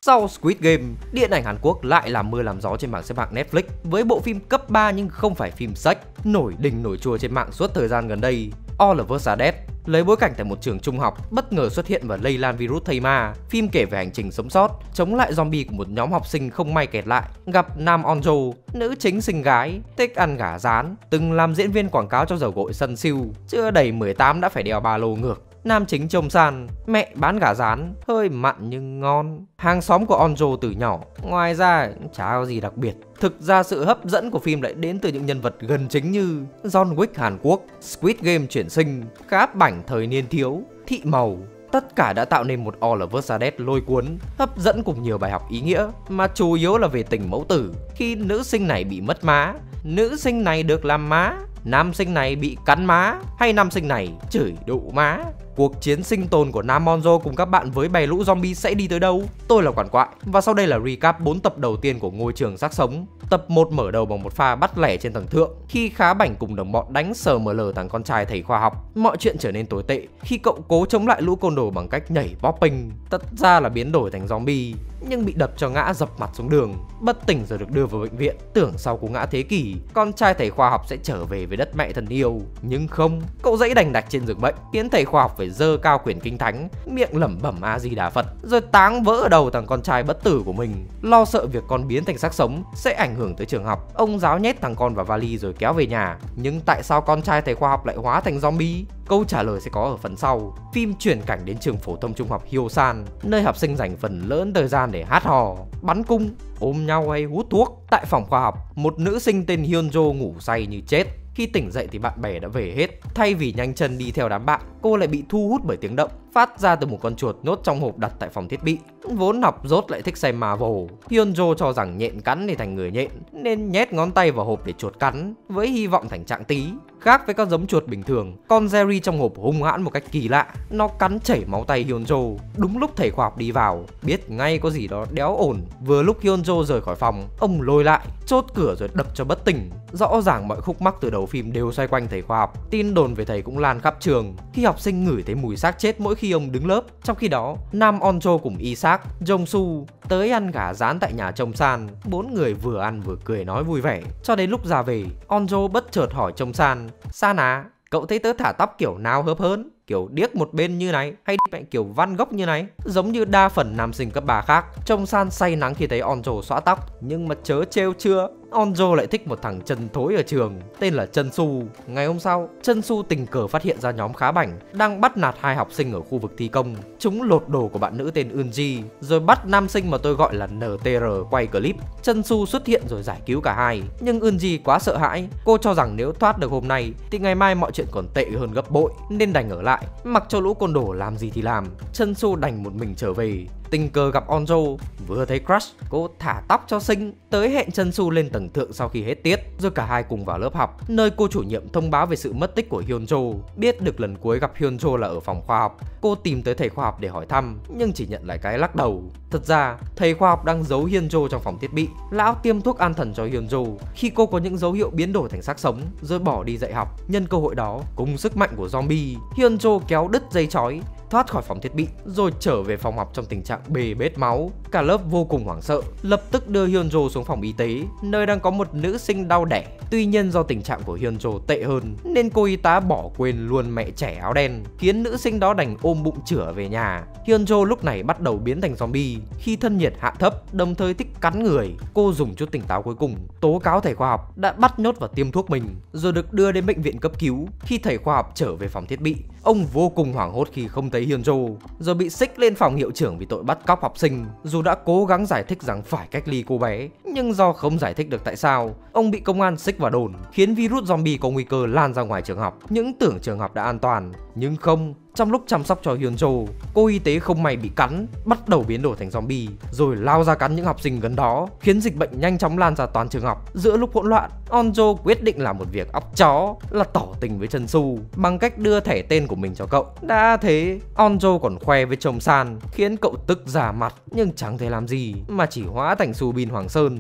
Sau Squid Game, điện ảnh Hàn Quốc lại làm mưa làm gió trên bảng xếp hạng Netflix với bộ phim cấp 3 nhưng không phải phim sách, nổi đình nổi chua trên mạng suốt thời gian gần đây. All of Us Are Dead lấy bối cảnh tại một trường trung học bất ngờ xuất hiện và lây lan virus thây ma. Phim kể về hành trình sống sót, chống lại zombie của một nhóm học sinh không may kẹt lại, gặp Nam Onjo, nữ chính xinh gái, thích ăn gà rán, từng làm diễn viên quảng cáo cho dầu gội Sun Siêu, chưa đầy 18 đã phải đeo ba lô ngược. Nam chính Chong San, mẹ bán gà rán, hơi mặn nhưng ngon. Hàng xóm của Onjo từ nhỏ, ngoài ra chả có gì đặc biệt. Thực ra sự hấp dẫn của phim lại đến từ những nhân vật gần chính như John Wick Hàn Quốc, Squid Game chuyển sinh, Cá Bảnh thời niên thiếu, Thị Màu. Tất cả đã tạo nên một All of Us Are Dead lôi cuốn, hấp dẫn cùng nhiều bài học ý nghĩa, mà chủ yếu là về tình mẫu tử. Khi nữ sinh này bị mất má, nữ sinh này được làm má, nam sinh này bị cắn má, hay nam sinh này chửi đủ má. Cuộc chiến sinh tồn của Nam Monjo cùng các bạn với bầy lũ zombie sẽ đi tới đâu? Tôi là Quản Quại và sau đây là recap 4 tập đầu tiên của Ngôi Trường Xác Sống. Tập 1 mở đầu bằng một pha bắt lẻ trên tầng thượng khi Khá Bảnh cùng đồng bọn đánh SML thằng con trai thầy khoa học. Mọi chuyện trở nên tồi tệ khi cậu cố chống lại lũ côn đồ bằng cách nhảy popping. Thật ra là biến đổi thành zombie nhưng bị đập cho ngã dập mặt xuống đường, bất tỉnh rồi được đưa vào bệnh viện. Tưởng sau cú ngã thế kỷ, con trai thầy khoa học sẽ trở về với đất mẹ thân yêu, nhưng không, cậu dãy đành đạch trên giường bệnh, khiến thầy khoa học phải giơ cao quyển kinh thánh, miệng lẩm bẩm A Di Đà Phật, rồi táng vỡ ở đầu thằng con trai bất tử của mình. Lo sợ việc con biến thành xác sống sẽ ảnh hưởng tới trường học, ông giáo nhét thằng con vào vali rồi kéo về nhà. Nhưng tại sao con trai thầy khoa học lại hóa thành zombie? Câu trả lời sẽ có ở phần sau. Phim chuyển cảnh đến trường phổ thông trung học Hyosan, nơi học sinh dành phần lớn thời gian để hát hò, bắn cung, ôm nhau hay hút thuốc. Tại phòng khoa học, một nữ sinh tên Hyunjo ngủ say như chết. Khi tỉnh dậy thì bạn bè đã về hết. Thay vì nhanh chân đi theo đám bạn, cô lại bị thu hút bởi tiếng động phát ra từ một con chuột nhốt trong hộp đặt tại phòng thiết bị. Vốn học dốt lại thích xem Marvel, Hyunjo cho rằng nhện cắn thì thành người nhện nên nhét ngón tay vào hộp để chuột cắn, với hy vọng thành trạng tí. Khác với các giống chuột bình thường, con Jerry trong hộp hung hãn một cách kỳ lạ, nó cắn chảy máu tay Hyunjo. Đúng lúc thầy khoa học đi vào, biết ngay có gì đó đéo ổn. Vừa lúc Hyunjo rời khỏi phòng, ông lôi lại, chốt cửa rồi đập cho bất tỉnh. Rõ ràng mọi khúc mắc từ đầu phim đều xoay quanh thầy khoa học. Tin đồn về thầy cũng lan khắp trường khi học sinh ngửi thấy mùi xác chết mỗi khi ông đứng lớp. Trong khi đó, Nam Onjo cùng Isaac, Jong Su tới ăn gà rán tại nhà Chong San. 4 người vừa ăn vừa cười nói vui vẻ. Cho đến lúc ra về, Onjo bất chợt hỏi Chong San: San à, cậu thấy tớ thả tóc kiểu nào hợp hơn? Kiểu điếc một bên như này hay mẹ kiểu Van Gogh như này? Giống như đa phần nam sinh cấp 3 khác, Chong San say nắng khi thấy Onjo xõa tóc. Nhưng mà chớ trêu chưa, Onjo lại thích một thằng chân thối ở trường tên là Chân Su. Ngày hôm sau, Chân Su tình cờ phát hiện ra nhóm Khá Bảnh đang bắt nạt 2 học sinh ở khu vực thi công. Chúng lột đồ của bạn nữ tên Eunji rồi bắt nam sinh mà tôi gọi là NTR quay clip. Chân Su xuất hiện rồi giải cứu cả hai, nhưng Eunji quá sợ hãi. Cô cho rằng nếu thoát được hôm nay thì ngày mai mọi chuyện còn tệ hơn gấp bội nên đành ở lại, mặc cho lũ côn đồ làm gì thì làm. Chân Su đành một mình trở về. Tình cờ gặp Onjo, vừa thấy crush, cô thả tóc cho xinh, tới hẹn Chân Su lên tầng thượng sau khi hết tiết, rồi cả hai cùng vào lớp học, nơi cô chủ nhiệm thông báo về sự mất tích của Hyunjo. Biết được lần cuối gặp Hyunjo là ở phòng khoa học, cô tìm tới thầy khoa học để hỏi thăm, nhưng chỉ nhận lại cái lắc đầu. Thật ra, thầy khoa học đang giấu Hyunjo trong phòng thiết bị. Lão tiêm thuốc an thần cho Hyunjo khi cô có những dấu hiệu biến đổi thành xác sống, rồi bỏ đi dạy học. Nhân cơ hội đó, cùng sức mạnh của zombie, Hyunjo kéo đứt dây chói, thoát khỏi phòng thiết bị rồi trở về phòng học trong tình trạng bê bết máu. Cả lớp vô cùng hoảng sợ, lập tức đưa Hyunjo xuống phòng y tế, nơi đang có một nữ sinh đau đẻ. Tuy nhiên do tình trạng của Hyunjo tệ hơn nên cô y tá bỏ quên luôn mẹ trẻ áo đen, khiến nữ sinh đó đành ôm bụng chửa về nhà. Hyunjo lúc này bắt đầu biến thành zombie khi thân nhiệt hạ thấp, đồng thời thích cắn người. Cô dùng chút tỉnh táo cuối cùng tố cáo thầy khoa học đã bắt nhốt và tiêm thuốc mình, rồi được đưa đến bệnh viện cấp cứu. Khi thầy khoa học trở về phòng thiết bị, ông vô cùng hoảng hốt khi không thấy Hyunjo, rồi bị xích lên phòng hiệu trưởng vì tội bắt cóc học sinh. Dù đã cố gắng giải thích rằng phải cách ly cô bé, nhưng do không giải thích được tại sao, ông bị công an xích vào đồn, khiến virus zombie có nguy cơ lan ra ngoài trường học. Những tưởng trường học đã an toàn, nhưng không. Trong lúc chăm sóc cho Hyunjo, cô y tế không may bị cắn, bắt đầu biến đổi thành zombie, rồi lao ra cắn những học sinh gần đó, khiến dịch bệnh nhanh chóng lan ra toàn trường học. Giữa lúc hỗn loạn, Onjo quyết định làm một việc óc chó là tỏ tình với Chân Su bằng cách đưa thẻ tên của mình cho cậu. Đã thế, Onjo còn khoe với Chong San, khiến cậu tức già mặt, nhưng chẳng thể làm gì mà chỉ hóa thành Su Bin Hoàng Sơn.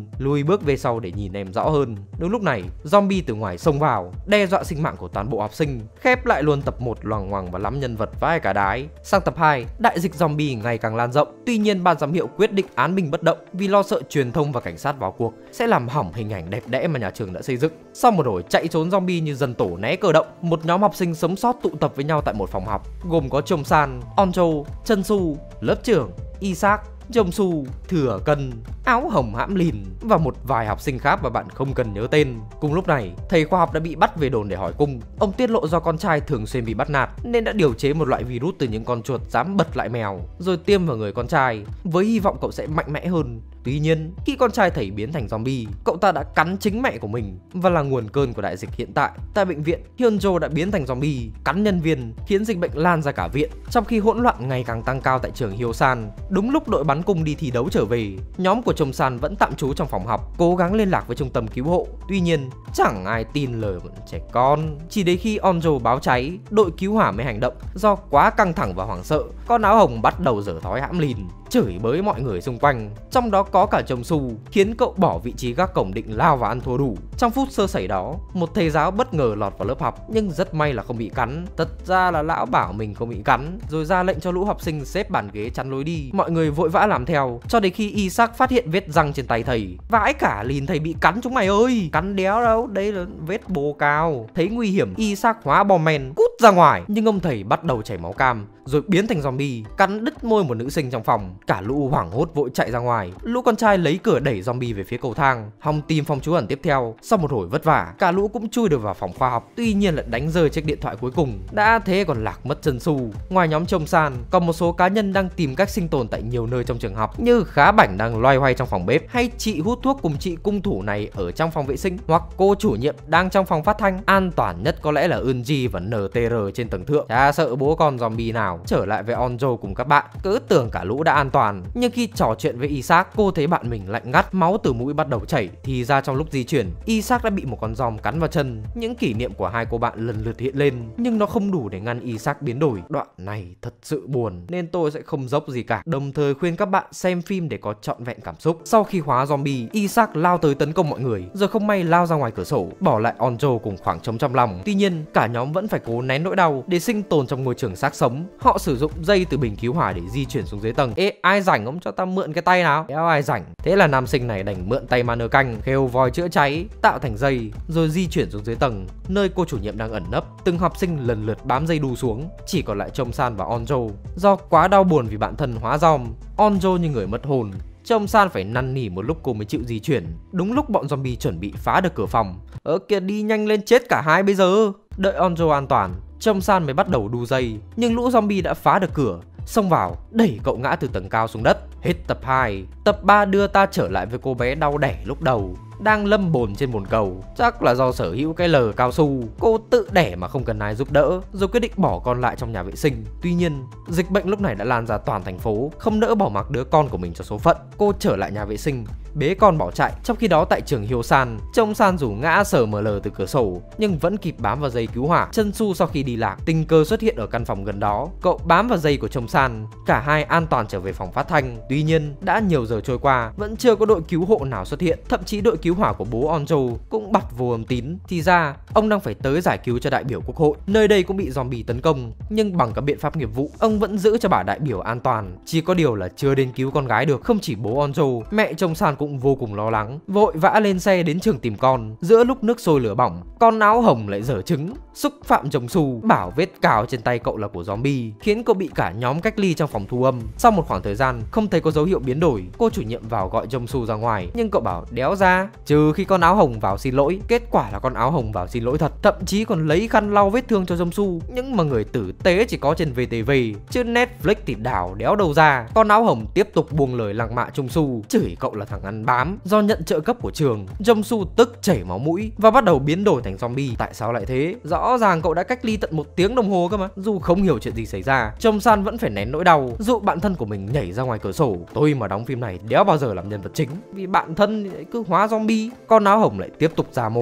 lùi bước về sau để nhìn em rõ hơn. Đúng lúc này, zombie từ ngoài xông vào, đe dọa sinh mạng của toàn bộ học sinh, khép lại luôn tập 1 loằng ngoằng và lắm nhân vật vãi cả đái. Sang tập 2, đại dịch zombie ngày càng lan rộng. Tuy nhiên ban giám hiệu quyết định án binh bất động vì lo sợ truyền thông và cảnh sát vào cuộc sẽ làm hỏng hình ảnh đẹp đẽ mà nhà trường đã xây dựng. Sau một hồi chạy trốn zombie như dân tổ né cơ động, một nhóm học sinh sống sót tụ tập với nhau tại một phòng học, gồm có Chom San, Onjo, Chân Su, lớp trưởng, Isaac, Jong Su, Thừa Cân, Áo Hồng Hãm Lìn và một vài học sinh khác mà bạn không cần nhớ tên. Cùng lúc này, thầy khoa học đã bị bắt về đồn để hỏi cung. Ông tiết lộ do con trai thường xuyên bị bắt nạt nên đã điều chế một loại virus từ những con chuột dám bật lại mèo, rồi tiêm vào người con trai với hy vọng cậu sẽ mạnh mẽ hơn. Tuy nhiên, khi con trai thầy biến thành zombie, cậu ta đã cắn chính mẹ của mình và là nguồn cơn của đại dịch hiện tại. Tại bệnh viện, Hyunjo đã biến thành zombie, cắn nhân viên, khiến dịch bệnh lan ra cả viện. Trong khi hỗn loạn ngày càng tăng cao tại trường Hyosan, đúng lúc đội bắn cung đi thi đấu trở về, nhóm của Chom San vẫn tạm trú trong phòng học, cố gắng liên lạc với trung tâm cứu hộ. Tuy nhiên, chẳng ai tin lời một trẻ con. Chỉ đến khi Onjo báo cháy, đội cứu hỏa mới hành động. Do quá căng thẳng và hoảng sợ, con áo hồng bắt đầu dở thói hãm lìn, chửi bới mọi người xung quanh, trong đó có cả Jong Su, khiến cậu bỏ vị trí gác cổng định lao vào ăn thua đủ. Trong phút sơ sẩy đó, một thầy giáo bất ngờ lọt vào lớp học, nhưng rất may là không bị cắn. Thật ra là lão bảo mình không bị cắn, rồi ra lệnh cho lũ học sinh xếp bàn ghế chắn lối đi. Mọi người vội vã làm theo, cho đến khi Isaac phát hiện vết răng trên tay thầy. Vãi cả lìn, thầy bị cắn chúng mày ơi! Cắn đéo đâu, đây là vết bồ cao. Thấy nguy hiểm, Isaac hóa bom men cút ra ngoài, nhưng ông thầy bắt đầu chảy máu cam, rồi biến thành zombie, cắn đứt môi một nữ sinh trong phòng. Cả lũ hoảng hốt vội chạy ra ngoài. Lũ con trai lấy cửa đẩy zombie về phía cầu thang, hòng tìm phòng trú ẩn tiếp theo. Sau một hồi vất vả, cả lũ cũng chui được vào phòng khoa học. Tuy nhiên lại đánh rơi chiếc điện thoại cuối cùng. Đã thế còn lạc mất Chân Su. Ngoài nhóm Chom San, còn một số cá nhân đang tìm cách sinh tồn tại nhiều nơi trong trường học, như Khá Bảnh đang loay hoay trong phòng bếp, hay chị hút thuốc cùng chị cung thủ này ở trong phòng vệ sinh, hoặc cô chủ nhiệm đang trong phòng phát thanh. An toàn nhất có lẽ là Eunji và NTR trên tầng thượng. Chả sợ bố con zombie nào. Trở lại với Onjo cùng các bạn, cứ tưởng cả lũ đã an toàn, nhưng khi trò chuyện với Isaac, cô thấy bạn mình lạnh ngắt, máu từ mũi bắt đầu chảy. Thì ra trong lúc di chuyển, Isaac đã bị một con giòm cắn vào chân. Những kỷ niệm của hai cô bạn lần lượt hiện lên, nhưng nó không đủ để ngăn Isaac biến đổi. Đoạn này thật sự buồn nên tôi sẽ không dốc gì cả, đồng thời khuyên các bạn xem phim để có trọn vẹn cảm xúc. Sau khi hóa zombie, Isaac lao tới tấn công mọi người, rồi không may lao ra ngoài cửa sổ, bỏ lại Onjo cùng khoảng trống trong lòng. Tuy nhiên, cả nhóm vẫn phải cố nén nỗi đau để sinh tồn trong môi trường xác sống. Họ sử dụng dây từ bình cứu hỏa để di chuyển xuống dưới tầng. Ê, ai rảnh ông cho ta mượn cái tay nào? Đéo ai rảnh. Thế là nam sinh này đành mượn tay Manơ Canh, khêu vòi chữa cháy, tạo thành dây, rồi di chuyển xuống dưới tầng, nơi cô chủ nhiệm đang ẩn nấp. Từng học sinh lần lượt bám dây đu xuống, chỉ còn lại Chom San và Onjo. Do quá đau buồn vì bạn thân hóa giòm, Onjo như người mất hồn. Chom San phải năn nỉ một lúc cô mới chịu di chuyển. Đúng lúc bọn zombie chuẩn bị phá được cửa phòng. Kìa, đi nhanh lên chết cả hai bây giờ. Đợi Onjo an toàn, Chom San mới bắt đầu đu dây, nhưng lũ zombie đã phá được cửa, xông vào, đẩy cậu ngã từ tầng cao xuống đất. Hết tập 2, tập 3 đưa ta trở lại với cô bé đau đẻ lúc đầu, đang lâm bồn trên bồn cầu. Chắc là do sở hữu cái lờ cao su, cô tự đẻ mà không cần ai giúp đỡ, rồi quyết định bỏ con lại trong nhà vệ sinh. Tuy nhiên, dịch bệnh lúc này đã lan ra toàn thành phố, không nỡ bỏ mặc đứa con của mình cho số phận. Cô trở lại nhà vệ sinh, bế con bỏ chạy. Trong khi đó tại trường Hyosan, Chom San rủ ngã sờ ML từ cửa sổ, nhưng vẫn kịp bám vào dây cứu hỏa. Chân Su sau khi đi lạc, tình cờ xuất hiện ở căn phòng gần đó. Cậu bám vào dây của Chom San, cả hai an toàn trở về phòng phát thanh. Tuy nhiên, đã nhiều giờ trôi qua, vẫn chưa có đội cứu hộ nào xuất hiện. Thậm chí đội cứu hỏa của bố Onjo cũng bật vô âm tín. Thì ra, ông đang phải tới giải cứu cho đại biểu quốc hội. Nơi đây cũng bị zombie tấn công, nhưng bằng các biện pháp nghiệp vụ, ông vẫn giữ cho bà đại biểu an toàn. Chỉ có điều là chưa đến cứu con gái được. Không chỉ bố Onjo, mẹ Chom San cũng vô cùng lo lắng, vội vã lên xe đến trường tìm con. Giữa lúc nước sôi lửa bỏng, con áo hồng lại dở trứng, xúc phạm Jong Su, bảo vết cào trên tay cậu là của zombie, khiến cậu bị cả nhóm cách ly trong phòng thu âm. Sau một khoảng thời gian không thấy có dấu hiệu biến đổi, cô chủ nhiệm vào gọi Jong Su ra ngoài, nhưng cậu bảo đéo ra, trừ khi con áo hồng vào xin lỗi. Kết quả là con áo hồng vào xin lỗi thật, thậm chí còn lấy khăn lau vết thương cho Jong Su. Nhưng mà người tử tế chỉ có trên VTV, chứ Netflix thì đảo đéo đâu ra. Con áo hồng tiếp tục buông lời lăng mạ Jong Su, chửi cậu là thằng ăn bám. Do nhận trợ cấp của trường, Jong Su tức chảy máu mũi và bắt đầu biến đổi thành zombie. Tại sao lại thế? Rõ ràng cậu đã cách ly tận 1 tiếng đồng hồ cơ mà. Dù không hiểu chuyện gì xảy ra, Chom San vẫn phải nén nỗi đau, dụ bạn thân của mình nhảy ra ngoài cửa sổ. Tôi mà đóng phim này đéo bao giờ làm nhân vật chính, vì bạn thân cứ hóa zombie. Con áo hồng lại tiếp tục ra mồm,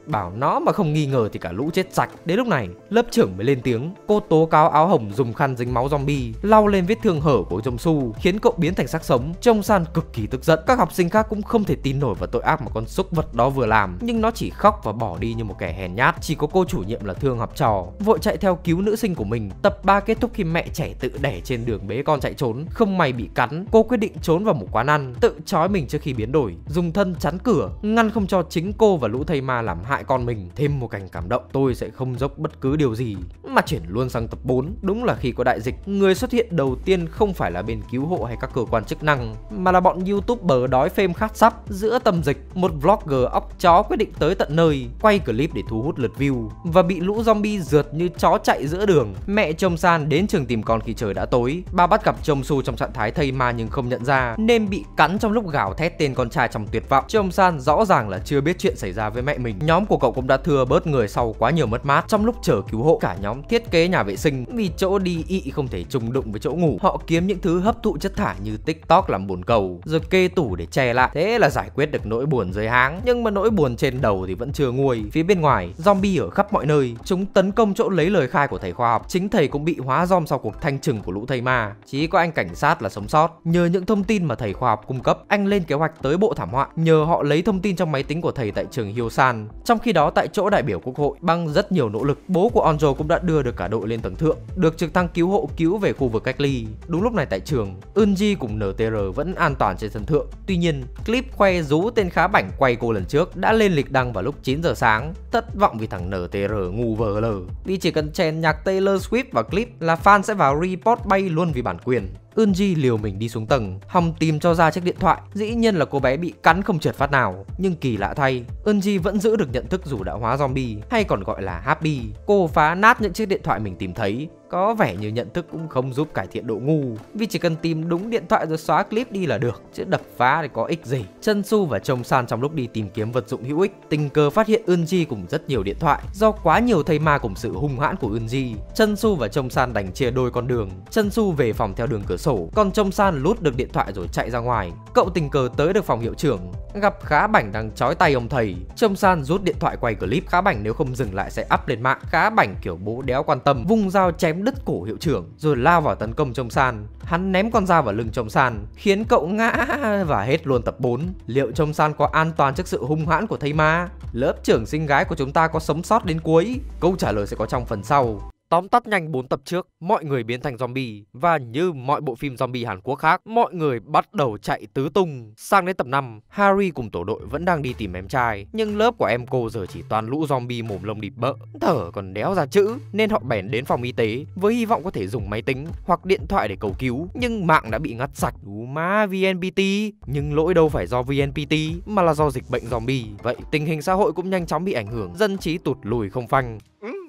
bảo nó mà không nghi ngờ thì cả lũ chết sạch. Đến lúc này, lớp trưởng mới lên tiếng. Cô tố cáo áo hồng dùng khăn dính máu zombie lau lên vết thương hở của Jong-su, khiến cậu biến thành xác sống. Jong-san cực kỳ tức giận. Các học sinh khác cũng không thể tin nổi vào tội ác mà con súc vật đó vừa làm, nhưng nó chỉ khóc và bỏ đi như một kẻ hèn nhát. Chỉ có cô chủ nhiệm là thương học trò, vội chạy theo cứu nữ sinh của mình. Tập 3 kết thúc khi mẹ trẻ tự đẻ trên đường bế con chạy trốn, không may bị cắn. Cô quyết định trốn vào một quán ăn, tự trói mình trước khi biến đổi, dùng thân chắn cửa, ngăn không cho chính cô và lũ thây ma làm hại con mình. Thêm một cảnh cảm động, tôi sẽ không dốc bất cứ điều gì. Mà chuyển luôn sang tập 4. Đúng là khi có đại dịch, người xuất hiện đầu tiên không phải là bên cứu hộ hay các cơ quan chức năng, mà là bọn YouTuber đói phêm khát sắp. Giữa tâm dịch, một vlogger óc chó quyết định tới tận nơi, quay clip để thu hút lượt view và bị lũ zombie rượt như chó chạy giữa đường. Mẹ Jong-san đến trường tìm con khi trời đã tối. Bà bắt gặp Jong-su trong trạng thái thây ma nhưng không nhận ra, nên bị cắn trong lúc gào thét tên con trai trong tuyệt vọng. Jong-san rõ ràng là chưa biết chuyện xảy ra với mẹ mình. Nhóm của cậu cũng đã thưa bớt người sau quá nhiều mất mát. Trong lúc chờ cứu hộ, cả nhóm thiết kế nhà vệ sinh, vì chỗ đi ị không thể trùng đụng với chỗ ngủ. Họ kiếm những thứ hấp thụ chất thải như TikTok làm bồn cầu, rồi kê tủ để che lại. Thế là giải quyết được nỗi buồn dưới háng. Nhưng mà nỗi buồn trên đầu thì vẫn chưa nguôi. Phía bên ngoài, zombie ở khắp mọi nơi. Chúng tấn công chỗ lấy lời khai của thầy khoa học. Chính thầy cũng bị hóa dom sau cuộc thanh trừng của lũ thây ma. Chỉ có anh cảnh sát là sống sót. Nhờ những thông tin mà thầy khoa học cung cấp, anh lên kế hoạch tới bộ thảm họa. Nhờ họ lấy thông tin trong máy tính của thầy tại trường Hyosan. Trong khi đó, tại chỗ đại biểu quốc hội, bằng rất nhiều nỗ lực, bố của Onjo cũng đã đưa được cả đội lên tầng thượng, được trực thăng cứu hộ cứu về khu vực cách ly. Đúng lúc này tại trường, Eunji cùng NTR vẫn an toàn trên sân thượng. Tuy nhiên, clip khoe rú tên khá bảnh quay cô lần trước đã lên lịch đăng vào lúc 9 giờ sáng. Thất vọng vì thằng NTR ngu vờ lờ. Vì chỉ cần chèn nhạc Taylor Swift vào clip là fan sẽ vào report bay luôn vì bản quyền. Eunji liều mình đi xuống tầng, hòng tìm cho ra chiếc điện thoại. Dĩ nhiên là cô bé bị cắn không trượt phát nào, nhưng kỳ lạ thay, Eunji vẫn giữ được nhận thức dù đã hóa zombie, hay còn gọi là Happy. Cô phá nát những chiếc điện thoại mình tìm thấy. Có vẻ như nhận thức cũng không giúp cải thiện độ ngu, vì chỉ cần tìm đúng điện thoại rồi xóa clip đi là được, chứ đập phá thì có ích gì. Jong-su và Jong-san trong lúc đi tìm kiếm vật dụng hữu ích, tình cờ phát hiện Eunji cùng rất nhiều điện thoại. Do quá nhiều thây ma cùng sự hung hãn của Eunji, Jong-su và Jong-san đành chia đôi con đường. Jong-su về phòng theo đường cửa sổ, còn Jong-san lút được điện thoại rồi chạy ra ngoài. Cậu tình cờ tới được phòng hiệu trưởng, gặp Khá Bảnh đang trói tay ông thầy. Jong-san rút điện thoại quay clip. Khá Bảnh nếu không dừng lại sẽ up lên mạng. Khá Bảnh kiểu bố đéo quan tâm, vung dao chém đứt cổ hiệu trưởng rồi lao vào tấn công Jong-san. Hắn ném con dao vào lưng Jong-san khiến cậu ngã và hết luôn tập 4. Liệu Jong-san có an toàn trước sự hung hãn của thây ma? Lớp trưởng xinh gái của chúng ta có sống sót đến cuối? Câu trả lời sẽ có trong phần sau. Tóm tắt nhanh 4 tập trước, mọi người biến thành zombie, và như mọi bộ phim zombie Hàn Quốc khác, mọi người bắt đầu chạy tứ tung. Sang đến tập 5, Harry cùng tổ đội vẫn đang đi tìm em trai, nhưng lớp của em cô giờ chỉ toàn lũ zombie mồm lông địp bợ, thở còn đéo ra chữ, nên họ bèn đến phòng y tế với hy vọng có thể dùng máy tính hoặc điện thoại để cầu cứu, nhưng mạng đã bị ngắt sạch. Đủ má VNPT, nhưng lỗi đâu phải do VNPT mà là do dịch bệnh zombie. Vậy tình hình xã hội cũng nhanh chóng bị ảnh hưởng, dân trí tụt lùi không phanh.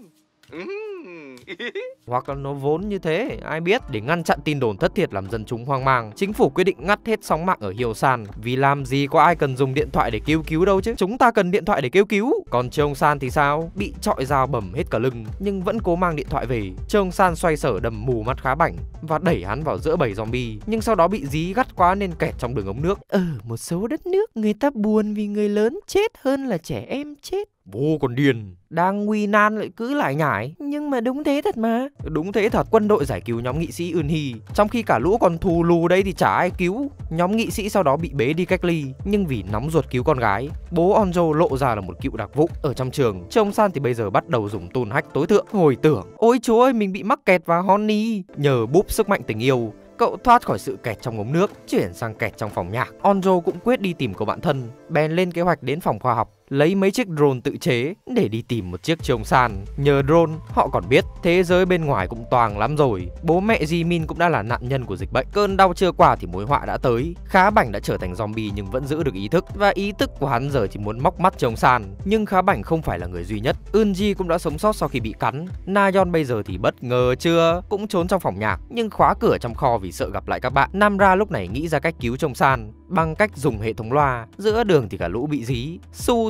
Hoặc là nó vốn như thế, ai biết. Để ngăn chặn tin đồn thất thiệt làm dân chúng hoang mang, chính phủ quyết định ngắt hết sóng mạng ở Hyosan. Vì làm gì có ai cần dùng điện thoại để kêu cứu đâu chứ. Chúng ta cần điện thoại để kêu cứu. Còn Jong-san thì sao? Bị trọi dao bầm hết cả lưng nhưng vẫn cố mang điện thoại về. Jong-san xoay sở đầm mù mắt Khá Bảnh và đẩy hắn vào giữa bầy zombie, nhưng sau đó bị dí gắt quá nên kẹt trong đường ống nước. Ở một số đất nước người ta buồn vì người lớn chết hơn là trẻ em chết. Vô còn điên. Đang nguy nan lại cứ lại nhải. Nhưng mà đúng thế thật mà. Đúng thế thật. Quân đội giải cứu nhóm nghị sĩ Eunhee, trong khi cả lũ còn thù lù đây thì chả ai cứu. Nhóm nghị sĩ sau đó bị bế đi cách ly, nhưng vì nóng ruột cứu con gái, bố Onjo lộ ra là một cựu đặc vụ. Ở trong trường, Jong-san thì bây giờ bắt đầu dùng tool hack tối thượng. Hồi tưởng, ôi chúa ơi, mình bị mắc kẹt vào Honey. Nhờ búp sức mạnh tình yêu, cậu thoát khỏi sự kẹt trong ống nước, chuyển sang kẹt trong phòng nhạc. Onjo cũng quyết đi tìm cậu bạn thân, bèn lên kế hoạch đến phòng khoa học, lấy mấy chiếc drone tự chế để đi tìm một chiếc Jong-san. Nhờ drone, họ còn biết thế giới bên ngoài cũng toang lắm rồi. Bố mẹ Jimin cũng đã là nạn nhân của dịch bệnh. Cơn đau chưa qua thì mối họa đã tới. Khá Bảnh đã trở thành zombie nhưng vẫn giữ được ý thức, và ý thức của hắn giờ chỉ muốn móc mắt Jong-san. Nhưng Khá Bảnh không phải là người duy nhất. Eunji cũng đã sống sót sau khi bị cắn. Nayeon bây giờ thì bất ngờ chưa, cũng trốn trong phòng nhạc nhưng khóa cửa trong kho vì sợ gặp lại các bạn. Namra lúc này nghĩ ra cách cứu Jong-san bằng cách dùng hệ thống loa. Giữa đường thì cả lũ bị dí. Su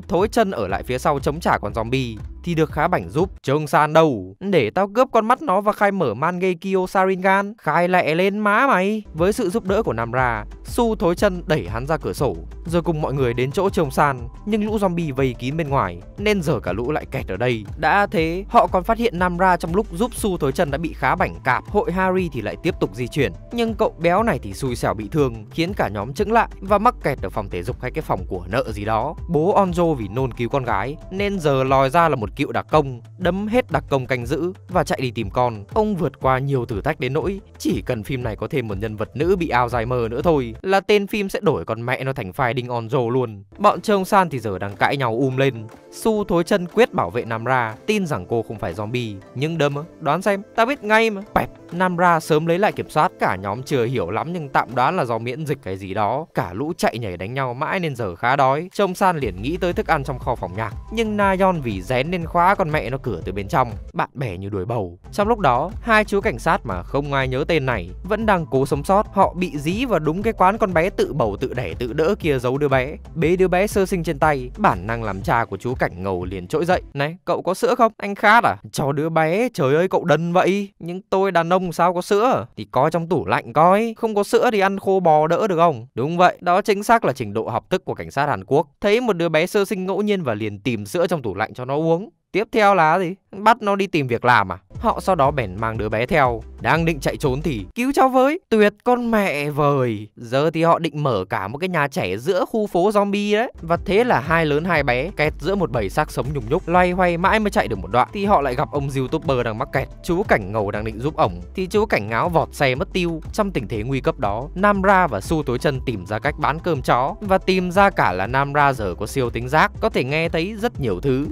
thối chân ở lại phía sau chống trả con zombie thì được Khá Bảnh giúp. Trông San đâu, để tao cướp con mắt nó và khai mở Mangekyo Sharingan. Khai lẹ lên má mày. Với sự giúp đỡ của Namra, Su thối chân đẩy hắn ra cửa sổ rồi cùng mọi người đến chỗ Trông San, nhưng lũ zombie vây kín bên ngoài nên giờ cả lũ lại kẹt ở đây. Đã thế họ còn phát hiện Namra trong lúc giúp Su thối chân đã bị Khá Bảnh cạp. Hội Harry thì lại tiếp tục di chuyển, nhưng cậu béo này thì xui xẻo bị thương, khiến cả nhóm chững lại và mắc kẹt ở phòng thể dục hay cái phòng của nợ gì đó. Bố Onjo vì nôn cứu con gái nên giờ lòi ra là một cựu đặc công, đấm hết đặc công canh giữ và chạy đi tìm con. Ông vượt qua nhiều thử thách đến nỗi chỉ cần phim này có thêm một nhân vật nữ bị Alzheimer nữa thôi là tên phim sẽ đổi con mẹ nó thành Finding Onjo luôn. Bọn Trông San thì giờ đang cãi nhau lên. Su thối chân quyết bảo vệ Namra, tin rằng cô không phải zombie, nhưng đâm đoán xem, tao biết ngay mà. Pẹp, Namra sớm lấy lại kiểm soát. Cả nhóm chưa hiểu lắm nhưng tạm đoán là do miễn dịch cái gì đó. Cả lũ chạy nhảy đánh nhau mãi nên giờ khá đói. Trông San liền nghĩ tới thức ăn trong kho phòng nhạc, nhưng Nayeon vì rén nên khóa con mẹ nó cửa từ bên trong. Bạn bè như đuổi bầu. Trong lúc đó, hai chú cảnh sát mà không ai nhớ tên này vẫn đang cố sống sót. Họ bị dí vào đúng cái quán con bé tự bầu tự đẻ tự đỡ kia giấu đứa bé, bế đứa bé sơ sinh trên tay. Bản năng làm cha của chú cảnh ngầu liền trỗi dậy. Này, cậu có sữa không? Anh khát à? Cho đứa bé, trời ơi cậu đần vậy. Nhưng tôi đàn ông sao có sữa? Thì coi trong tủ lạnh coi. Không có sữa thì ăn khô bò đỡ được không? Đúng vậy, đó chính xác là trình độ học thức của cảnh sát Hàn Quốc. Thấy một đứa bé sơ sinh ngẫu nhiên và liền tìm sữa trong tủ lạnh cho nó uống. Tiếp theo là gì? Bắt nó đi tìm việc làm à? Họ sau đó bèn mang đứa bé theo. Đang định chạy trốn thì cứu cháu với. Tuyệt con mẹ vời. Giờ thì họ định mở cả một cái nhà trẻ giữa khu phố zombie đấy. Và thế là hai lớn hai bé kẹt giữa một bầy xác sống nhùng nhúc, loay hoay mãi mới chạy được một đoạn thì họ lại gặp ông YouTuber đang mắc kẹt. Chú cảnh ngầu đang định giúp ổng thì chú cảnh ngáo vọt xe mất tiêu. Trong tình thế nguy cấp đó, Namra và Su tối chân tìm ra cách bán cơm chó và tìm ra cả là Namra giờ có siêu tính giác, có thể nghe thấy rất nhiều thứ.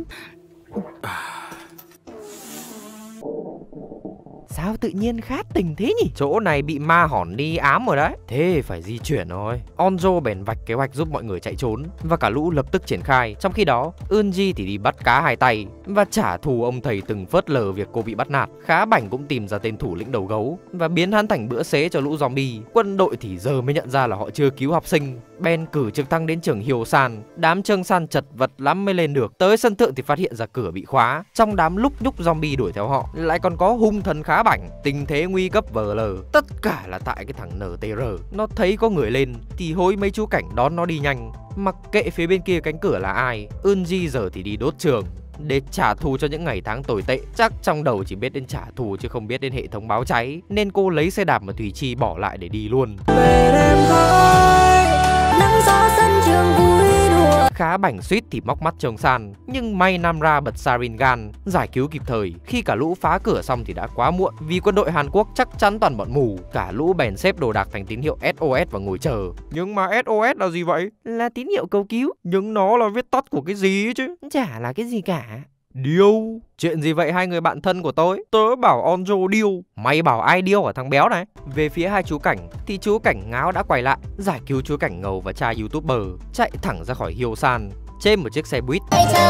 Sao tự nhiên khát tình thế nhỉ? Chỗ này bị ma hỏn đi ám rồi đấy. Thế phải di chuyển rồi. Onjo bèn vạch kế hoạch giúp mọi người chạy trốn và cả lũ lập tức triển khai. Trong khi đó, Eunji thì đi bắt cá hai tay và trả thù ông thầy từng phớt lờ việc cô bị bắt nạt. Khá Bảnh cũng tìm ra tên thủ lĩnh đầu gấu và biến hắn thành bữa xế cho lũ zombie. Quân đội thì giờ mới nhận ra là họ chưa cứu học sinh, bèn cử trực thăng đến trường Hyosan. Đám Trương San chật vật lắm mới lên được. Tới sân thượng thì phát hiện ra cửa bị khóa. Trong đám lúc nhúc zombie đuổi theo họ lại còn có hung thần Khá Bảnh. Tình thế nguy cấp vờ lờ. Tất cả là tại cái thằng NTR. Nó thấy có người lên thì hối mấy chú cảnh đón nó đi nhanh, mặc kệ phía bên kia cánh cửa là ai. Eunji giờ thì đi đốt trường để trả thù cho những ngày tháng tồi tệ. Chắc trong đầu chỉ biết đến trả thù chứ không biết đến hệ thống báo cháy, nên cô lấy xe đạp mà Thùy Chi bỏ lại để đi luôn. Khá Bảnh suýt thì móc mắt Trông San, nhưng may Namra bật Sharingan giải cứu kịp thời. Khi cả lũ phá cửa xong thì đã quá muộn, vì quân đội Hàn Quốc chắc chắn toàn bọn mù. Cả lũ bèn xếp đồ đạc thành tín hiệu SOS và ngồi chờ. Nhưng mà SOS là gì vậy? Là tín hiệu cầu cứu. Nhưng nó là viết tắt của cái gì ấy chứ? Chả là cái gì cả. Điêu. Chuyện gì vậy hai người bạn thân của tôi? Tớ bảo Onjo điêu, mày bảo ai điêu ở thằng béo này? Về phía hai chú cảnh thì chú cảnh ngáo đã quay lại, giải cứu chú cảnh ngầu và cha YouTuber, chạy thẳng ra khỏi Hyosan trên một chiếc xe buýt.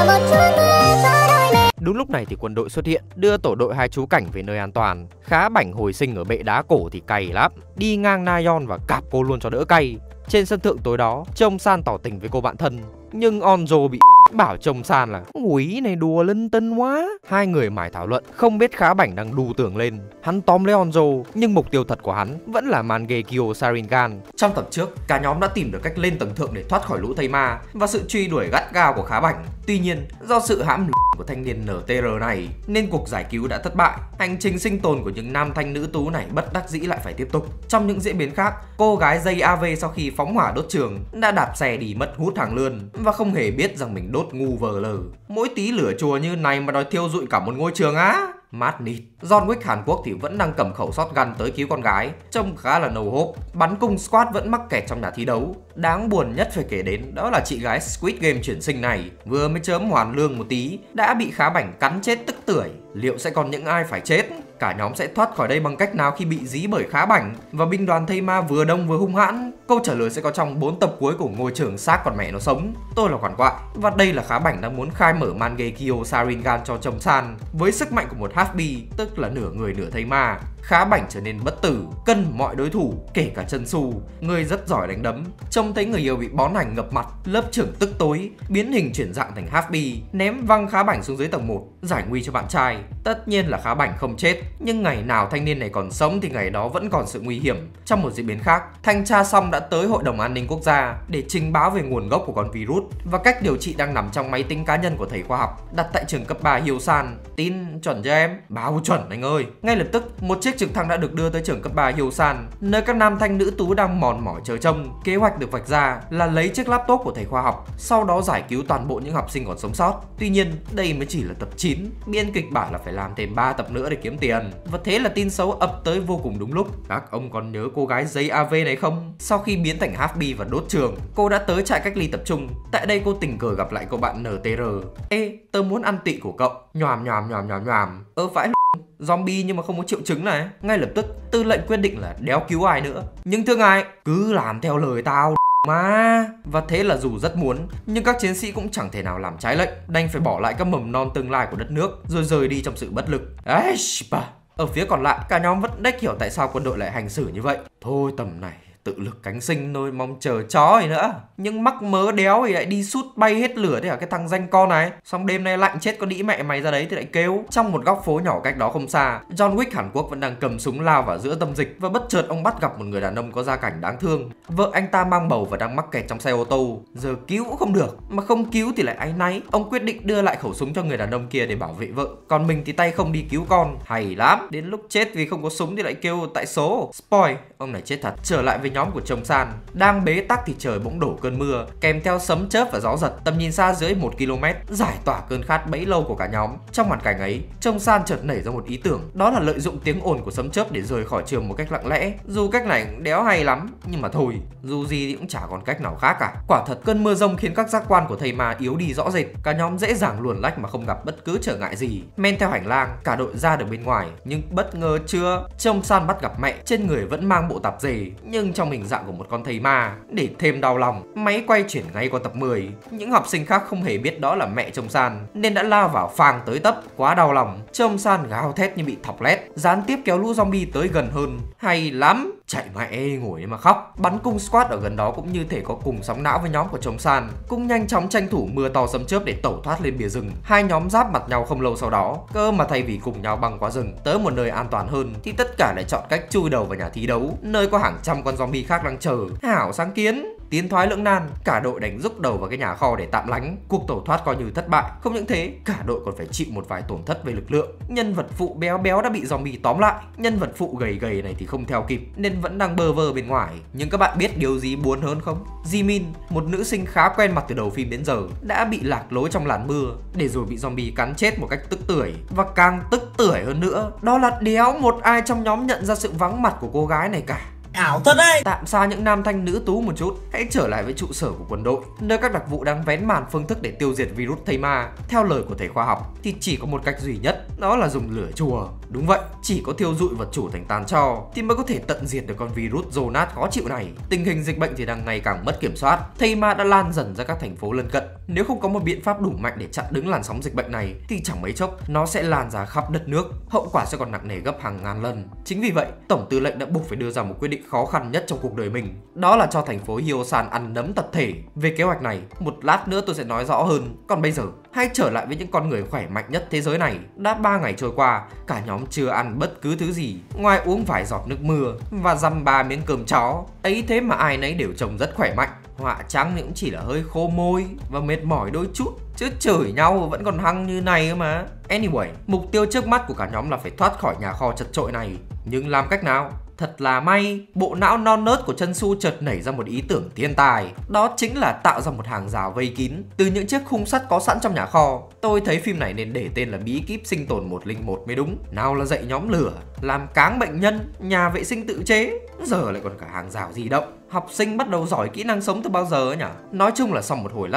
Đúng lúc này thì quân đội xuất hiện, đưa tổ đội hai chú cảnh về nơi an toàn. Khá Bảnh hồi sinh ở bệ đá cổ thì cày lắm, đi ngang Nayeon và cạp cô luôn cho đỡ cay. Trên sân thượng tối đó, Trông San tỏ tình với cô bạn thân, nhưng Onjo bị bảo Trông San là úi này đùa lân tân quá. Hai người mải thảo luận, không biết Khá Bảnh đang đu tường lên. Hắn tóm lấy Onjo, nhưng mục tiêu thật của hắn vẫn là Mangekyo Sharingan. Trong tập trước, cả nhóm đã tìm được cách lên tầng thượng để thoát khỏi lũ thây ma và sự truy đuổi gắt gao của Khá Bảnh. Tuy nhiên, do sự hãm của thanh niên NTR này nên cuộc giải cứu đã thất bại. Hành trình sinh tồn của những nam thanh nữ tú này bất đắc dĩ lại phải tiếp tục. Trong những diễn biến khác, cô gái dây AV sau khi phóng hỏa đốt trường đã đạp xe đi mất hút hàng lươn và không hề biết rằng mình đốt ngu vờ lờ. Mỗi tí lửa chùa như này mà đòi thiêu rụi cả một ngôi trường á. Mát nịt. John Wick Hàn Quốc thì vẫn đang cầm khẩu shotgun tới cứu con gái, trông khá là no hope. Bắn cung squad vẫn mắc kẹt trong nhà thi đấu. Đáng buồn nhất phải kể đến đó là chị gái Squid Game chuyển sinh này, vừa mới chớm hoàn lương một tí đã bị Khá Bảnh cắn chết tức tưởi. Liệu sẽ còn những ai phải chết? Cả nhóm sẽ thoát khỏi đây bằng cách nào khi bị dí bởi Khá Bảnh và binh đoàn thây ma vừa đông vừa hung hãn? Câu trả lời sẽ có trong 4 tập cuối của Ngôi trường xác còn mẹ nó sống. Tôi là Quản Quại và đây là Khá Bảnh đang muốn khai mở Mangekyo Sharingan cho Trông San với sức mạnh của một half-bi, tức là nửa người nửa thây ma. Khá Bảnh trở nên bất tử, cân mọi đối thủ, kể cả Chân Su, người rất giỏi đánh đấm. Trông thấy người yêu bị bón hành ngập mặt, lớp trưởng tức tối, biến hình chuyển dạng thành Happy, ném văng Khá Bảnh xuống dưới tầng 1, giải nguy cho bạn trai. Tất nhiên là Khá Bảnh không chết, nhưng ngày nào thanh niên này còn sống thì ngày đó vẫn còn sự nguy hiểm. Trong một diễn biến khác, thanh tra xong đã tới Hội đồng An ninh Quốc gia để trình báo về nguồn gốc của con virus và cách điều trị đang nằm trong máy tính cá nhân của thầy khoa học đặt tại trường cấp 3 Hyosan. Tin chuẩn cho em? Báo chuẩn anh ơi. Ngay lập tức, một chiếc trực thăng đã được đưa tới trường cấp 3 Hyosan, nơi các nam thanh nữ tú đang mòn mỏi chờ trông. Kế hoạch được vạch ra là lấy chiếc laptop của thầy khoa học, sau đó giải cứu toàn bộ những học sinh còn sống sót. Tuy nhiên, đây mới chỉ là tập 9, biên kịch bảo là phải làm thêm 3 tập nữa để kiếm tiền. Và thế là tin xấu ập tới vô cùng đúng lúc. Các ông còn nhớ cô gái giấy AV này không? Sau khi biến thành Happy và đốt trường, cô đã tới trại cách ly tập trung. Tại đây cô tình cờ gặp lại cô bạn NTR. Ê, tớ muốn ăn tị của cậu. Nhòm nhòm nhòm nhòm nhòm. Vãi zombie nhưng mà không có triệu chứng này. Ngay lập tức, tư lệnh quyết định là đéo cứu ai nữa. Nhưng thưa ngài, cứ làm theo lời tao mà. Và thế là dù rất muốn, nhưng các chiến sĩ cũng chẳng thể nào làm trái lệnh, đành phải bỏ lại các mầm non tương lai của đất nước, rồi rời đi trong sự bất lực. Ở phía còn lại, cả nhóm vẫn đếch hiểu tại sao quân đội lại hành xử như vậy. Thôi tầm này tự lực cánh sinh thôi, mong chờ chó gì nữa. Nhưng mắc mớ đéo thì lại đi sút bay hết lửa thế hả cái thằng danh con này. Xong đêm nay lạnh chết có đĩ mẹ mày ra đấy thì lại kêu. Trong một góc phố nhỏ cách đó không xa, John Wick Hàn Quốc vẫn đang cầm súng lao vào giữa tâm dịch. Và bất chợt ông bắt gặp một người đàn ông có gia cảnh đáng thương. Vợ anh ta mang bầu và đang mắc kẹt trong xe ô tô. Giờ cứu cũng không được, mà không cứu thì lại áy náy. Ông quyết định đưa lại khẩu súng cho người đàn ông kia để bảo vệ vợ, còn mình thì tay không đi cứu con. Hay lắm. Đến lúc chết vì không có súng thì lại kêu tại số. Spoil, ông này chết thật. Trở lại với nhóm của Trông San, đang bế tắc thì trời bỗng đổ cơn mưa kèm theo sấm chớp và gió giật, tầm nhìn xa dưới 1 km, giải tỏa cơn khát bấy lâu của cả nhóm. Trong hoàn cảnh ấy, Trông San chợt nảy ra một ý tưởng, đó là lợi dụng tiếng ồn của sấm chớp để rời khỏi trường một cách lặng lẽ. Dù cách này cũng đéo hay lắm, nhưng mà thôi, dù gì thì cũng chả còn cách nào khác cả. Quả thật cơn mưa rông khiến các giác quan của thầy ma yếu đi rõ rệt, cả nhóm dễ dàng luồn lách mà không gặp bất cứ trở ngại gì. Men theo hành lang, cả đội ra được bên ngoài, nhưng bất ngờ chưa, Trông San bắt gặp mẹ, trên người vẫn mang bộ tạp dề, nhưng trong hình dạng của một con thầy ma. Để thêm đau lòng, máy quay chuyển ngay qua tập 10. Những học sinh khác không hề biết đó là mẹ Trông San nên đã lao vào phang tới tấp. Quá đau lòng, Trông San gào thét như bị thọc lét, gián tiếp kéo lũ zombie tới gần hơn. Hay lắm. Chạy mẹ ngồi mà khóc. Bắn cung squad ở gần đó cũng như thể có cùng sóng não với nhóm của Trông San, cũng nhanh chóng tranh thủ mưa to sấm chớp để tẩu thoát lên bìa rừng. Hai nhóm giáp mặt nhau không lâu sau đó. Cơ mà thay vì cùng nhau băng qua rừng tới một nơi an toàn hơn thì tất cả lại chọn cách chui đầu vào nhà thi đấu, nơi có hàng trăm con zombie khác đang chờ. Hảo sáng kiến. Tiến thoái lưỡng nan, cả đội đánh rúc đầu vào cái nhà kho để tạm lánh. Cuộc tẩu thoát coi như thất bại. Không những thế, cả đội còn phải chịu một vài tổn thất về lực lượng. Nhân vật phụ béo béo đã bị zombie tóm lại. Nhân vật phụ gầy gầy này thì không theo kịp nên vẫn đang bơ vơ bên ngoài. Nhưng các bạn biết điều gì buồn hơn không? Jimin, một nữ sinh khá quen mặt từ đầu phim đến giờ, đã bị lạc lối trong làn mưa để rồi bị zombie cắn chết một cách tức tưởi. Và càng tức tưởi hơn nữa, đó là đéo một ai trong nhóm nhận ra sự vắng mặt của cô gái này cả. Ảo thật đấy. Tạm xa những nam thanh nữ tú một chút, hãy trở lại với trụ sở của quân đội, nơi các đặc vụ đang vén màn phương thức để tiêu diệt virus thây ma. Theo lời của thầy khoa học thì chỉ có một cách duy nhất, đó là dùng lửa chùa. Đúng vậy, chỉ có thiêu dụi vật chủ thành tàn tro thì mới có thể tận diệt được con virus Jonas khó chịu này. Tình hình dịch bệnh thì đang ngày càng mất kiểm soát, thây ma đã lan dần ra các thành phố lân cận. Nếu không có một biện pháp đủ mạnh để chặn đứng làn sóng dịch bệnh này thì chẳng mấy chốc nó sẽ lan ra khắp đất nước, hậu quả sẽ còn nặng nề gấp hàng ngàn lần. Chính vì vậy, tổng tư lệnh đã buộc phải đưa ra một quyết định khó khăn nhất trong cuộc đời mình, đó là cho thành phố Hyosan ăn nấm tập thể. Về kế hoạch này, một lát nữa tôi sẽ nói rõ hơn. Còn bây giờ, hãy trở lại với những con người khỏe mạnh nhất thế giới này. Đã 3 ngày trôi qua, cả nhóm chưa ăn bất cứ thứ gì ngoài uống vài giọt nước mưa và dăm 3 miếng cơm chó. Ấy thế mà ai nấy đều trông rất khỏe mạnh. Họa trắng thì cũng chỉ là hơi khô môi và mệt mỏi đôi chút, chứ chửi nhau vẫn còn hăng như này mà. Anyway, mục tiêu trước mắt của cả nhóm là phải thoát khỏi nhà kho chật chội này. Nhưng làm cách nào? Thật là may, bộ não non nớt của Chân Su chợt nảy ra một ý tưởng thiên tài. Đó chính là tạo ra một hàng rào vây kín từ những chiếc khung sắt có sẵn trong nhà kho. Tôi thấy phim này nên để tên là Bí kíp sinh tồn 101 mới đúng. Nào là dạy nhóm lửa, làm cáng bệnh nhân, nhà vệ sinh tự chế, giờ lại còn cả hàng rào di động. Học sinh bắt đầu giỏi kỹ năng sống từ bao giờ ấy nhỉ? Nói chung là sau một hồi lắp ráp,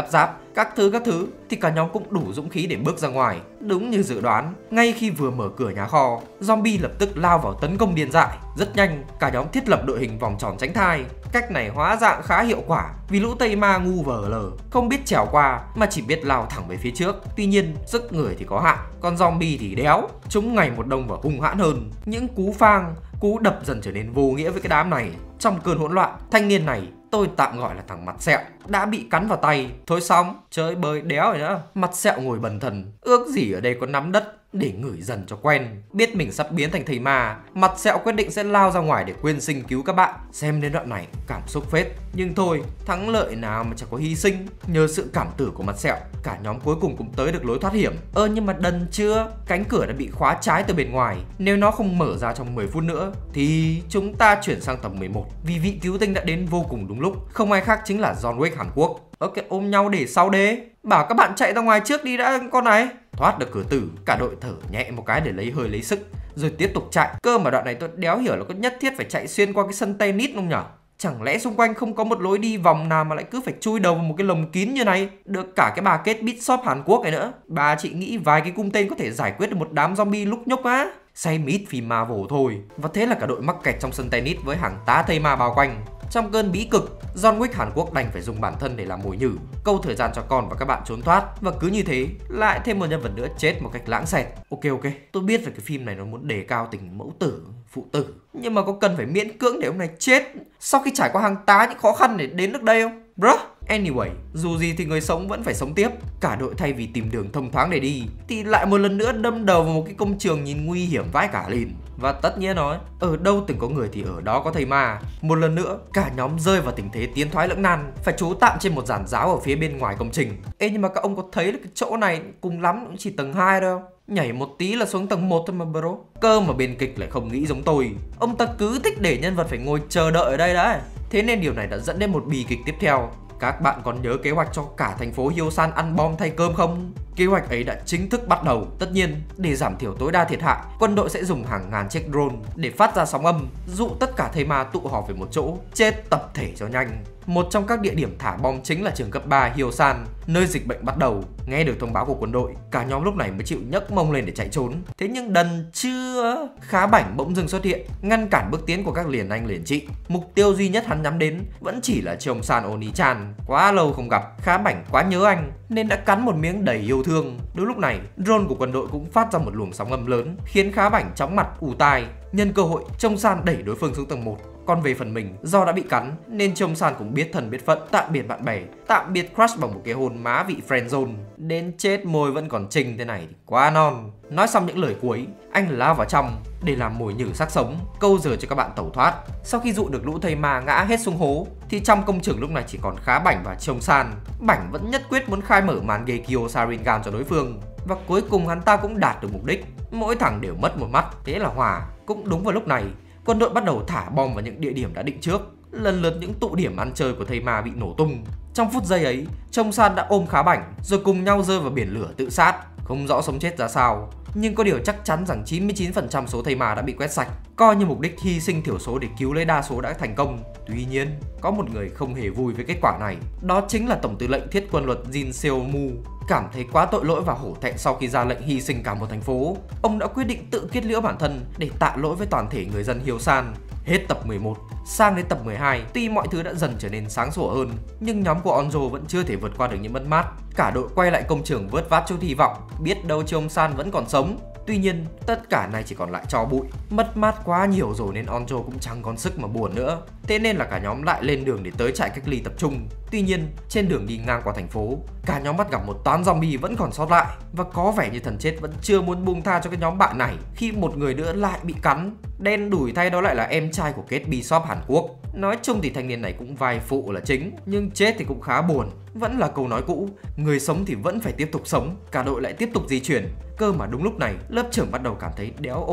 các thứ thì cả nhóm cũng đủ dũng khí để bước ra ngoài. Đúng như dự đoán, ngay khi vừa mở cửa nhà kho, zombie lập tức lao vào tấn công điên dại. Rất nhanh, cả nhóm thiết lập đội hình vòng tròn tránh thai. Cách này hóa dạng khá hiệu quả vì lũ Tây Ma ngu vờ lờ, không biết trèo qua mà chỉ biết lao thẳng về phía trước. Tuy nhiên, sức người thì có hạn, còn zombie thì đéo, chúng ngày một đông và hung hãn hơn. Những cú phang, cú đập dần trở nên vô nghĩa với cái đám này. Trong cơn hỗn loạn, thanh niên này, tôi tạm gọi là thằng mặt sẹo, đã bị cắn vào tay. Thôi xong, chơi bời đéo rồi nữa. Mặt sẹo ngồi bần thần, ước gì ở đây có nắm đất để ngửi dần cho quen. Biết mình sắp biến thành thầy ma, mặt sẹo quyết định sẽ lao ra ngoài để quyên sinh cứu các bạn. Xem đến đoạn này cảm xúc phết. Nhưng thôi, thắng lợi nào mà chẳng có hy sinh. Nhờ sự cảm tử của mặt sẹo, cả nhóm cuối cùng cũng tới được lối thoát hiểm. Nhưng mà đần chưa, cánh cửa đã bị khóa trái từ bên ngoài. Nếu nó không mở ra trong 10 phút nữa thì chúng ta chuyển sang tập 11. Vì vị cứu tinh đã đến vô cùng đúng lúc. Không ai khác chính là John Wick Hàn Quốc. Ok, ôm nhau để sau đế. Bảo các bạn chạy ra ngoài trước đi đã con này. Thoát được cửa tử, cả đội thở nhẹ một cái để lấy hơi lấy sức, rồi tiếp tục chạy. Cơ mà đoạn này tôi đéo hiểu là có nhất thiết phải chạy xuyên qua cái sân tennis không nhở? Chẳng lẽ xung quanh không có một lối đi vòng nào mà lại cứ phải chui đầu vào một cái lồng kín như này? Được cả cái bà kết bit shop Hàn Quốc này nữa. Bà chị nghĩ vài cái cung tên có thể giải quyết được một đám zombie lúc nhúc á? Say mít phim Marvel thôi. Và thế là cả đội mắc kẹt trong sân tennis với hàng tá thây ma bao quanh. Trong cơn bí cực, John Wick Hàn Quốc đành phải dùng bản thân để làm mồi nhử, câu thời gian cho con và các bạn trốn thoát. Và cứ như thế, lại thêm một nhân vật nữa chết một cách lãng xẹt. Ok, tôi biết là cái phim này nó muốn đề cao tình mẫu tử, phụ tử, nhưng mà có cần phải miễn cưỡng để ông này chết sau khi trải qua hàng tá những khó khăn để đến được đây không? Bruh. Anyway, dù gì thì người sống vẫn phải sống tiếp. Cả đội thay vì tìm đường thông thoáng để đi thì lại một lần nữa đâm đầu vào một cái công trường nhìn nguy hiểm vãi cả lìn. Và tất nhiên nói, ở đâu từng có người thì ở đó có thầy ma. Một lần nữa, cả nhóm rơi vào tình thế tiến thoái lưỡng nan, phải trú tạm trên một giàn giáo ở phía bên ngoài công trình. Nhưng mà các ông có thấy là cái chỗ này cùng lắm cũng chỉ tầng 2 đâu. Nhảy một tí là xuống tầng 1 thôi mà bro. Cơ mà bên kịch lại không nghĩ giống tôi. Ông ta cứ thích để nhân vật phải ngồi chờ đợi ở đây đấy. Thế nên điều này đã dẫn đến một bi kịch tiếp theo. Các bạn còn nhớ kế hoạch cho cả thành phố Hyosan ăn bom thay cơm không? Kế hoạch ấy đã chính thức bắt đầu. Tất nhiên, để giảm thiểu tối đa thiệt hại, quân đội sẽ dùng hàng ngàn chiếc drone để phát ra sóng âm, dụ tất cả thây ma tụ họp về một chỗ, chết tập thể cho nhanh. Một trong các địa điểm thả bom chính là trường cấp 3 Hyosan, nơi dịch bệnh bắt đầu. Nghe được thông báo của quân đội, cả nhóm lúc này mới chịu nhấc mông lên để chạy trốn. Thế nhưng đần chưa, Khá Bảnh bỗng dưng xuất hiện, ngăn cản bước tiến của các liền anh liền chị. Mục tiêu duy nhất hắn nhắm đến vẫn chỉ là Cheongsan Oni-chan. Quá lâu không gặp, Khá Bảnh quá nhớ anh nên đã cắn một miếng đầy yêu thương. Đúng lúc này, drone của quân đội cũng phát ra một luồng sóng âm lớn, khiến Khá Bảnh chóng mặt ù tai. Nhân cơ hội, Cheongsan đẩy đối phương xuống tầng 1. Còn về phần mình, do đã bị cắn nên Cheongsan cũng biết thân biết phận, tạm biệt bạn bè, tạm biệt crush bằng một cái hôn má vị friendzone. Đến chết môi vẫn còn trinh thế này thì quá non. Nói xong những lời cuối, anh lao vào trong để làm mồi nhử xác sống, câu giờ cho các bạn tẩu thoát. Sau khi dụ được lũ thây ma ngã hết xuống hố thì trong công trường lúc này chỉ còn Khá Bảnh và Cheongsan. Bảnh vẫn nhất quyết muốn khai mở màn Geikyo Sharingan cho đối phương. Và cuối cùng hắn ta cũng đạt được mục đích. Mỗi thằng đều mất một mắt, thế là hòa. Cũng đúng vào lúc này, quân đội bắt đầu thả bom vào những địa điểm đã định trước. Lần lượt những tụ điểm ăn chơi của thây ma bị nổ tung. Trong phút giây ấy, Cheongsan đã ôm Khá Bảnh rồi cùng nhau rơi vào biển lửa tự sát. Không rõ sống chết ra sao, nhưng có điều chắc chắn rằng 99% số thây ma đã bị quét sạch, coi như mục đích hy sinh thiểu số để cứu lấy đa số đã thành công. Tuy nhiên, có một người không hề vui với kết quả này. Đó chính là Tổng tư lệnh Thiết quân luật Jin Seo-mu. Cảm thấy quá tội lỗi và hổ thẹn sau khi ra lệnh hy sinh cả một thành phố, ông đã quyết định tự kết liễu bản thân để tạ lỗi với toàn thể người dân Hyosan. Hết tập 11, sang đến tập 12, tuy mọi thứ đã dần trở nên sáng sủa hơn, nhưng nhóm của Onjo vẫn chưa thể vượt qua được những mất mát. Cả đội quay lại công trường vớt vát chút hy vọng, biết đâu Cheongsan vẫn còn sống. Tuy nhiên, tất cả này chỉ còn lại tro bụi. Mất mát quá nhiều rồi nên Onjo cũng chẳng còn sức mà buồn nữa. Thế nên là cả nhóm lại lên đường để tới trại cách ly tập trung. Tuy nhiên, trên đường đi ngang qua thành phố, cả nhóm bắt gặp một toán zombie vẫn còn sót lại. Và có vẻ như thần chết vẫn chưa muốn buông tha cho cái nhóm bạn này khi một người nữa lại bị cắn. Đen đủi thay đó lại là em trai của Kate Bishop Hàn Quốc. Nói chung thì thanh niên này cũng vai phụ là chính, nhưng chết thì cũng khá buồn. Vẫn là câu nói cũ, người sống thì vẫn phải tiếp tục sống. Cả đội lại tiếp tục di chuyển. Cơ mà đúng lúc này, lớp trưởng bắt đầu cảm thấy đéo ổn.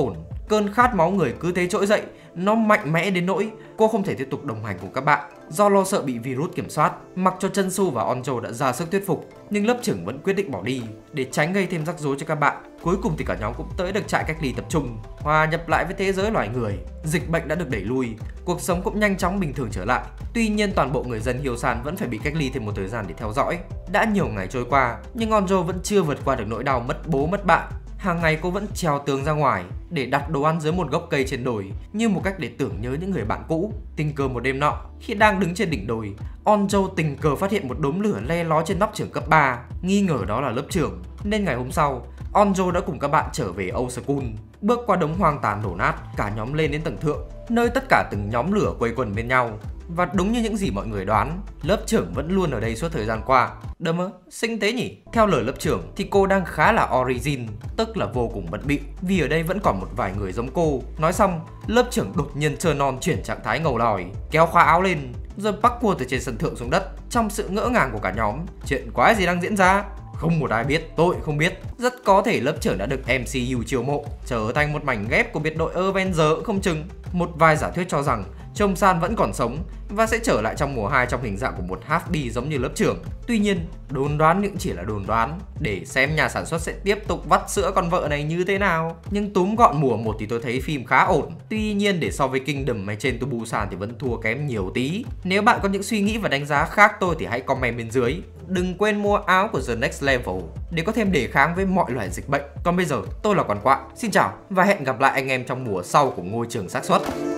Cơn khát máu người cứ thế trỗi dậy, nó mạnh mẽ đến nỗi cô không thể tiếp tục đồng hành cùng các bạn. Do lo sợ bị virus kiểm soát, mặc cho Chunsu và Onjo đã ra sức thuyết phục, nhưng lớp trưởng vẫn quyết định bỏ đi để tránh gây thêm rắc rối cho các bạn. Cuối cùng thì cả nhóm cũng tới được trại cách ly tập trung, hòa nhập lại với thế giới loài người. Dịch bệnh đã được đẩy lui, cuộc sống cũng nhanh chóng bình thường trở lại. Tuy nhiên toàn bộ người dân Hyosan vẫn phải bị cách ly thêm một thời gian để theo dõi. Đã nhiều ngày trôi qua, nhưng Onjo vẫn chưa vượt qua được nỗi đau mất bố mất bạn. Hàng ngày cô vẫn trèo tường ra ngoài để đặt đồ ăn dưới một gốc cây trên đồi, như một cách để tưởng nhớ những người bạn cũ. Tình cờ một đêm nọ, khi đang đứng trên đỉnh đồi, Onjo tình cờ phát hiện một đốm lửa le lói trên nóc trường cấp 3, nghi ngờ đó là lớp trưởng. Nên ngày hôm sau, Onjo đã cùng các bạn trở về Osakun. Bước qua đống hoang tàn đổ nát, cả nhóm lên đến tầng thượng, nơi tất cả từng nhóm lửa quây quần bên nhau. Và đúng như những gì mọi người đoán, lớp trưởng vẫn luôn ở đây suốt thời gian qua. Đơ mơ, xinh thế nhỉ? Theo lời lớp trưởng thì cô đang khá là origin, tức là vô cùng bận bịu, vì ở đây vẫn còn một vài người giống cô. Nói xong, lớp trưởng đột nhiên turn on chuyển trạng thái ngầu lòi, kéo khóa áo lên, rồi parkour từ trên sân thượng xuống đất. Trong sự ngỡ ngàng của cả nhóm, chuyện quái gì đang diễn ra? Không một ai biết, tôi không biết. Rất có thể lớp trưởng đã được MCU chiêu mộ, trở thành một mảnh ghép của biệt đội Avenger không chừng. Một vài giả thuyết cho rằng Trông San vẫn còn sống và sẽ trở lại trong mùa 2 trong hình dạng của một half-B giống như lớp trưởng. Tuy nhiên, đồn đoán những chỉ là đồn đoán, để xem nhà sản xuất sẽ tiếp tục vắt sữa con vợ này như thế nào. Nhưng túm gọn mùa 1 thì tôi thấy phim khá ổn. Tuy nhiên để so với Kingdom hay Train to Busan thì vẫn thua kém nhiều tí. Nếu bạn có những suy nghĩ và đánh giá khác tôi thì hãy comment bên dưới. Đừng quên mua áo của The Next Level để có thêm đề kháng với mọi loại dịch bệnh. Còn bây giờ tôi là Quán Quạ. Xin chào và hẹn gặp lại anh em trong mùa sau của Ngôi Trường Xác Suất.